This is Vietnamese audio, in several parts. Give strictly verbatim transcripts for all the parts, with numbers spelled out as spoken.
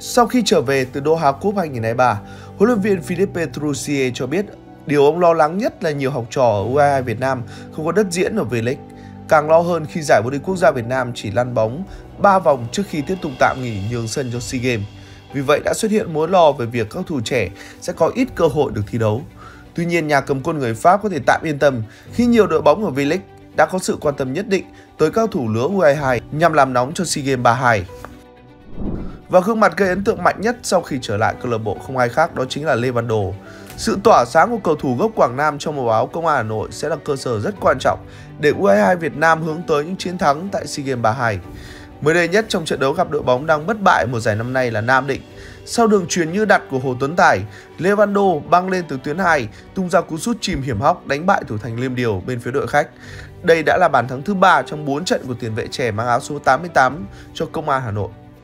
Sau khi trở về từ Doha Cup hai không hai ba, huấn luyện viên Philippe Troussier cho biết điều ông lo lắng nhất là nhiều học trò ở u hai mươi hai Việt Nam không có đất diễn ở V-League. Càng lo hơn khi giải vô địch quốc gia Việt Nam chỉ lăn bóng ba vòng trước khi tiếp tục tạm nghỉ nhường sân cho SEA Games. Vì vậy đã xuất hiện mối lo về việc các cầu thủ trẻ sẽ có ít cơ hội được thi đấu. Tuy nhiên, nhà cầm quân người Pháp có thể tạm yên tâm khi nhiều đội bóng ở V-League đã có sự quan tâm nhất định tới các cầu thủ lứa u hai mươi hai nhằm làm nóng cho SEA Games ba mươi hai. Và gương mặt gây ấn tượng mạnh nhất sau khi trở lại câu lạc bộ không ai khác đó chính là Lê Văn Đồ. Sự tỏa sáng của cầu thủ gốc Quảng Nam trong màu áo Công an Hà Nội sẽ là cơ sở rất quan trọng để u hai mươi hai Việt Nam hướng tới những chiến thắng tại SEA Games ba mươi hai. Mới đây nhất trong trận đấu gặp đội bóng đang bất bại mùa giải năm nay là Nam Định, sau đường chuyền như đặt của Hồ Tuấn Tài, Lê Văn Đô băng lên từ tuyến hai, tung ra cú sút chìm hiểm hóc đánh bại thủ thành Liêm Điều bên phía đội khách. Đây đã là bàn thắng thứ ba trong bốn trận của tiền vệ trẻ mang áo số tám mươi tám cho Công an Hà Nội.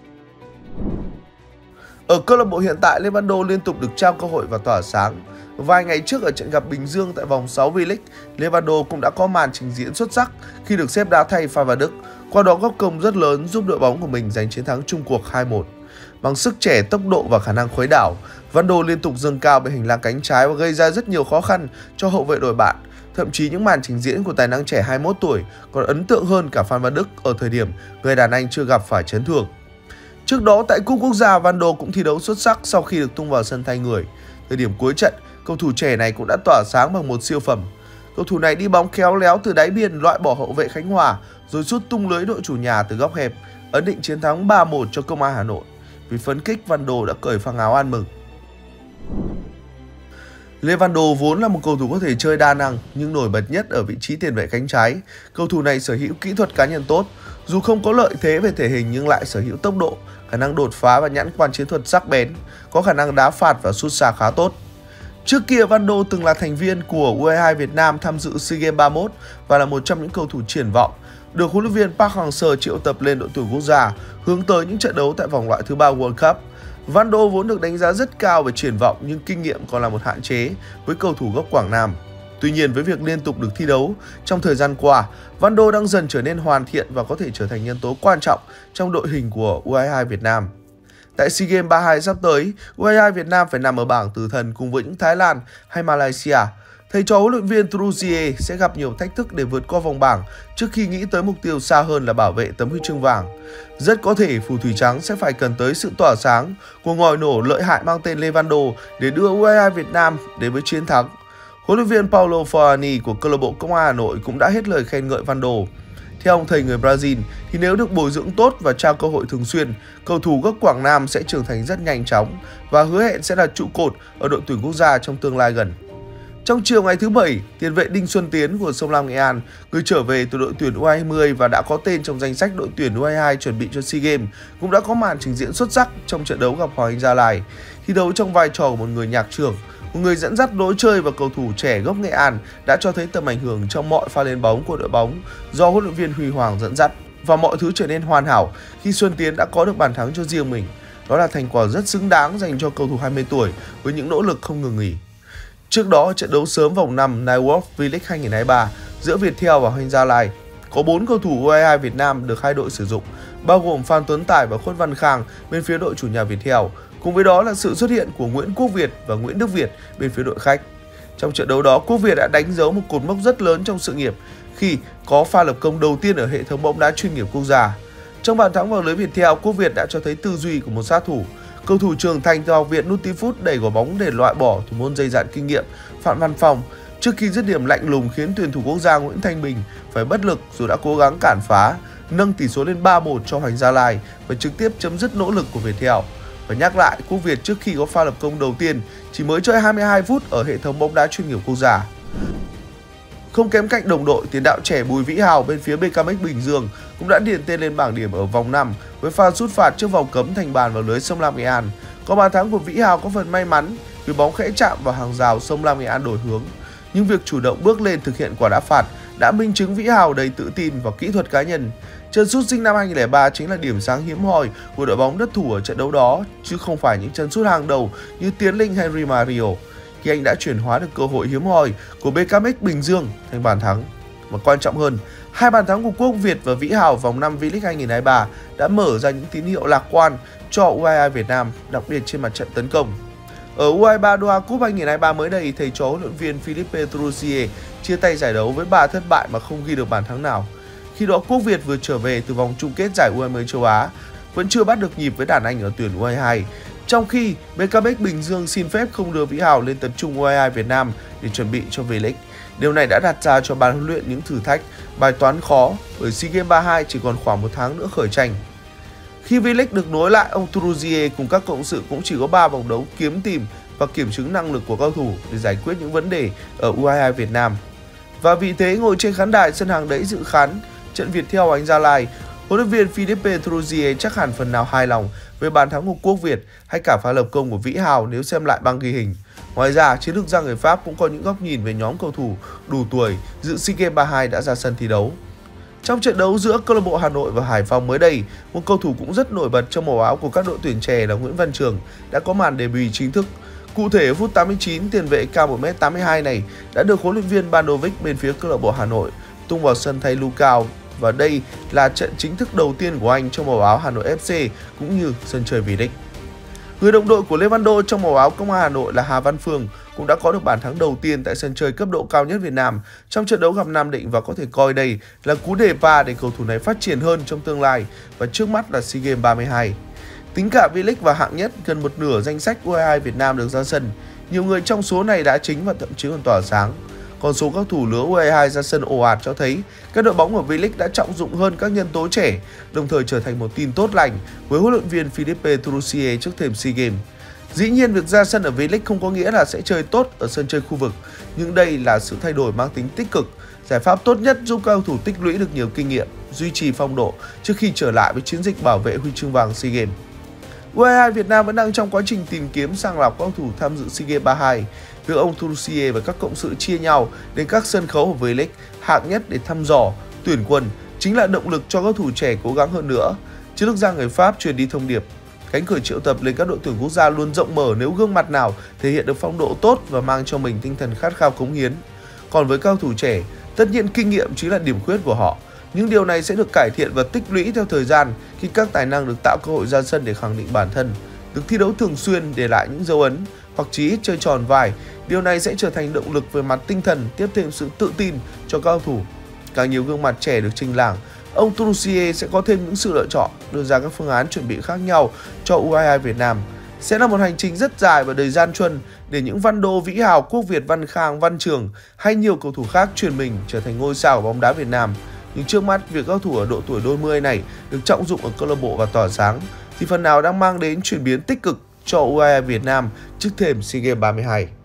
Ở câu lạc bộ hiện tại, Lê Văn Đô liên tục được trao cơ hội và tỏa sáng. Vài ngày trước ở trận gặp Bình Dương tại vòng sáu V-League, Lê Văn Đô cũng đã có màn trình diễn xuất sắc khi được xếp đá thay Phan Văn Đức, qua đó góp công rất lớn giúp đội bóng của mình giành chiến thắng chung cuộc hai một. Bằng sức trẻ, tốc độ và khả năng khuấy đảo, Văn Đô liên tục dâng cao bên hành lang cánh trái và gây ra rất nhiều khó khăn cho hậu vệ đội bạn. Thậm chí những màn trình diễn của tài năng trẻ hai mươi mốt tuổi còn ấn tượng hơn cả Phan Văn Đức ở thời điểm người đàn anh chưa gặp phải chấn thương. Trước đó tại Cúp Quốc gia, Văn Đô cũng thi đấu xuất sắc sau khi được tung vào sân thay người. Thời điểm cuối trận, cầu thủ trẻ này cũng đã tỏa sáng bằng một siêu phẩm. Cầu thủ này đi bóng khéo léo từ đáy biên loại bỏ hậu vệ Khánh Hòa rồi sút tung lưới đội chủ nhà từ góc hẹp, ấn định chiến thắng ba một cho Công an Hà Nội. Vì phấn khích, Văn Đô đã cởi phăng áo ăn mừng. Lê Văn Đô vốn là một cầu thủ có thể chơi đa năng nhưng nổi bật nhất ở vị trí tiền vệ cánh trái. Cầu thủ này sở hữu kỹ thuật cá nhân tốt, dù không có lợi thế về thể hình nhưng lại sở hữu tốc độ, khả năng đột phá và nhãn quan chiến thuật sắc bén, có khả năng đá phạt và sút xa khá tốt. Trước kia, Văn Đô từng là thành viên của u hai mươi hai Việt Nam tham dự SEA Games ba mươi mốt và là một trong những cầu thủ triển vọng được huấn luyện viên Park Hang-seo triệu tập lên đội tuyển quốc gia hướng tới những trận đấu tại vòng loại thứ ba World Cup. Văn Đô vốn được đánh giá rất cao về triển vọng nhưng kinh nghiệm còn là một hạn chế với cầu thủ gốc Quảng Nam. Tuy nhiên, với việc liên tục được thi đấu trong thời gian qua, Văn Đô đang dần trở nên hoàn thiện và có thể trở thành nhân tố quan trọng trong đội hình của u hai mươi hai Việt Nam. Tại SEA Games ba mươi hai sắp tới, u hai mươi hai Việt Nam phải nằm ở bảng tử thần cùng với những Thái Lan hay Malaysia. Thầy trò huấn luyện viên Troussier sẽ gặp nhiều thách thức để vượt qua vòng bảng trước khi nghĩ tới mục tiêu xa hơn là bảo vệ tấm huy chương vàng. Rất có thể phù thủy trắng sẽ phải cần tới sự tỏa sáng của ngòi nổ lợi hại mang tên Lê Văn Đô để đưa u hai mươi hai Việt Nam đến với chiến thắng. Huấn luyện viên Paulo Forlani của câu lạc bộ Công an Hà Nội cũng đã hết lời khen ngợi Văn Đô. Theo ông thầy người Brazil thì nếu được bồi dưỡng tốt và trao cơ hội thường xuyên, cầu thủ gốc Quảng Nam sẽ trưởng thành rất nhanh chóng và hứa hẹn sẽ là trụ cột ở đội tuyển quốc gia trong tương lai gần. Trong chiều ngày thứ Bảy, tiền vệ Đinh Xuân Tiến của Sông Lam Nghệ An, người trở về từ đội tuyển u hai mươi và đã có tên trong danh sách đội tuyển u hai mươi hai chuẩn bị cho SEA Games, cũng đã có màn trình diễn xuất sắc trong trận đấu gặp Hoàng Anh Gia Lai. Thi đấu trong vai trò của một người nhạc trưởng, một người dẫn dắt lối chơi và cầu thủ trẻ gốc Nghệ An đã cho thấy tầm ảnh hưởng trong mọi pha lên bóng của đội bóng do huấn luyện viên Huy Hoàng dẫn dắt, và mọi thứ trở nên hoàn hảo khi Xuân Tiến đã có được bàn thắng cho riêng mình. Đó là thành quả rất xứng đáng dành cho cầu thủ hai mươi tuổi với những nỗ lực không ngừng nghỉ. Trước đó, trận đấu sớm vòng năm Nightwalk V-League hai không hai ba giữa Viettel và Hoàng Anh Gia Lai có bốn cầu thủ u hai mươi hai Việt Nam được hai đội sử dụng, bao gồm Phan Tuấn Tài và Khuất Văn Khang bên phía đội chủ nhà Viettel. Cùng với đó là sự xuất hiện của Nguyễn Quốc Việt và Nguyễn Đức Việt bên phía đội khách. Trong trận đấu đó, Quốc Việt đã đánh dấu một cột mốc rất lớn trong sự nghiệp khi có pha lập công đầu tiên ở hệ thống bóng đá chuyên nghiệp quốc gia. Trong bàn thắng vào lưới Viettel, Quốc Việt đã cho thấy tư duy của một sát thủ. Cầu thủ trưởng thành từ Học viện Nutifood đẩy quả bóng để loại bỏ thủ môn dày dạn kinh nghiệm Phạm Văn Phong trước khi dứt điểm lạnh lùng khiến tuyển thủ quốc gia Nguyễn Thanh Bình phải bất lực dù đã cố gắng cản phá, nâng tỷ số lên ba một cho Hoàng Anh Gia Lai và trực tiếp chấm dứt nỗ lực của Viettel. Và nhắc lại, Quốc Việt trước khi có pha lập công đầu tiên chỉ mới chơi hai mươi hai phút ở hệ thống bóng đá chuyên nghiệp quốc gia. Không kém cạnh đồng đội, tiền đạo trẻ Bùi Vĩ Hào bên phía bê ca em ích Bình Dương cũng đã điền tên lên bảng điểm ở vòng năm với pha sút phạt trước vòng cấm thành bàn vào lưới Sông Lam Nghệ An. Có bàn thắng của Vĩ Hào có phần may mắn vì bóng khẽ chạm vào hàng rào Sông Lam Nghệ An đổi hướng. Nhưng việc chủ động bước lên thực hiện quả đá phạt đã minh chứng Vĩ Hào đầy tự tin vào kỹ thuật cá nhân. Chân sút sinh năm hai không không ba chính là điểm sáng hiếm hoi của đội bóng đất thủ ở trận đấu đó, chứ không phải những chân sút hàng đầu như Tiến Linh hay Di Mario, khi anh đã chuyển hóa được cơ hội hiếm hoi của bê ca em ích Bình Dương thành bàn thắng. Và quan trọng hơn, hai bàn thắng của Quốc Việt và Vĩ Hào vòng năm V-League hai không hai ba đã mở ra những tín hiệu lạc quan cho u hai hai Việt Nam, đặc biệt trên mặt trận tấn công. Ở u hai ba Doha Cup hai nghìn không trăm hai mươi ba mới đây, thầy trò huấn luyện viên Philippe Troussier chia tay giải đấu với ba thất bại mà không ghi được bàn thắng nào. Khi đó quốc Việt vừa trở về từ vòng chung kết giải U hai mươi châu Á vẫn chưa bắt được nhịp với đàn anh ở tuyển u hai hai. Trong khi bê ca ép Bình Dương xin phép không đưa Vĩ Hào lên tập trung u hai hai Việt Nam để chuẩn bị cho V-League. Điều này đã đặt ra cho ban huấn luyện những thử thách, bài toán khó bởi SEA Games ba mươi hai chỉ còn khoảng một tháng nữa khởi tranh. Khi V-League được nối lại, ông Troussier cùng các cộng sự cũng chỉ có ba vòng đấu kiếm tìm và kiểm chứng năng lực của cầu thủ để giải quyết những vấn đề ở u hai hai Việt Nam. Và vì thế ngồi trên khán đài sân hàng đẫy dự khán trận Viettel Ánh Gia Lai, huấn luyện viên Philippe Troussier chắc hẳn phần nào hài lòng về bàn thắng của quốc Việt hay cả pha lập công của Vĩ Hào nếu xem lại băng ghi hình. Ngoài ra, chiến lược gia người Pháp cũng có những góc nhìn về nhóm cầu thủ đủ tuổi dự SEA Games ba mươi hai đã ra sân thi đấu. Trong trận đấu giữa câu lạc bộ Hà Nội và Hải Phòng mới đây, một cầu thủ cũng rất nổi bật trong màu áo của các đội tuyển trẻ là Nguyễn Văn Trường đã có màn debut chính thức. Cụ thể ở phút tám mươi chín, tiền vệ cao một mét tám mươi hai này đã được huấn luyện viên Bandovic bên phía câu lạc bộ Hà Nội tung vào sân thay Lucao, và đây là trận chính thức đầu tiên của anh trong màu áo Hà Nội ép xê cũng như sân chơi V-League. Người đồng đội của Lewandowski trong màu áo Công an Hà Nội là Hà Văn Phương cũng đã có được bàn thắng đầu tiên tại sân chơi cấp độ cao nhất Việt Nam trong trận đấu gặp Nam Định, và có thể coi đây là cú đề pa để cầu thủ này phát triển hơn trong tương lai, và trước mắt là SEA Games ba mươi hai. Tính cả V-League và hạng nhất, gần một nửa danh sách u hai hai Việt Nam được ra sân. Nhiều người trong số này đã chính và thậm chí còn tỏa sáng. Còn số các thủ lứa u hai hai ra sân ồ ạt cho thấy các đội bóng ở V-League đã trọng dụng hơn các nhân tố trẻ, đồng thời trở thành một tin tốt lành với huấn luyện viên Philippe Troussier trước thềm SEA Games. Dĩ nhiên việc ra sân ở V-League không có nghĩa là sẽ chơi tốt ở sân chơi khu vực, nhưng đây là sự thay đổi mang tính tích cực, giải pháp tốt nhất giúp các cầu thủ tích lũy được nhiều kinh nghiệm, duy trì phong độ trước khi trở lại với chiến dịch bảo vệ huy chương vàng SEA Games. u hai hai Việt Nam vẫn đang trong quá trình tìm kiếm sàng lọc các cầu thủ tham dự SEA Games ba mươi hai. Việc ông Troussier và các cộng sự chia nhau đến các sân khấu ở V-League hạng nhất để thăm dò, tuyển quân chính là động lực cho các cầu thủ trẻ cố gắng hơn nữa. Chiến lược gia người Pháp truyền đi thông điệp: cánh cửa triệu tập lên các đội tuyển quốc gia luôn rộng mở nếu gương mặt nào thể hiện được phong độ tốt và mang cho mình tinh thần khát khao cống hiến. Còn với các cầu thủ trẻ, tất nhiên kinh nghiệm chính là điểm khuyết của họ. Nhưng điều này sẽ được cải thiện và tích lũy theo thời gian khi các tài năng được tạo cơ hội ra sân để khẳng định bản thân, được thi đấu thường xuyên để lại những dấu ấn hoặc chí ít chơi tròn vai. Điều này sẽ trở thành động lực về mặt tinh thần, tiếp thêm sự tự tin cho các cầu thủ. Càng nhiều gương mặt trẻ được trình làng, ông Troussier sẽ có thêm những sự lựa chọn, đưa ra các phương án chuẩn bị khác nhau cho u hai hai Việt Nam. Sẽ là một hành trình rất dài và đầy gian truân để những Văn Đô, Vĩ Hào, Quốc Việt, Văn Khang, Văn Trường hay nhiều cầu thủ khác chuyển mình trở thành ngôi sao của bóng đá Việt Nam. Nhưng trước mắt, việc các thủ ở độ tuổi đôi mươi này được trọng dụng ở câu lạc bộ và tỏa sáng thì phần nào đang mang đến chuyển biến tích cực cho u hai hai Việt Nam trước thềm SEA Games ba mươi hai.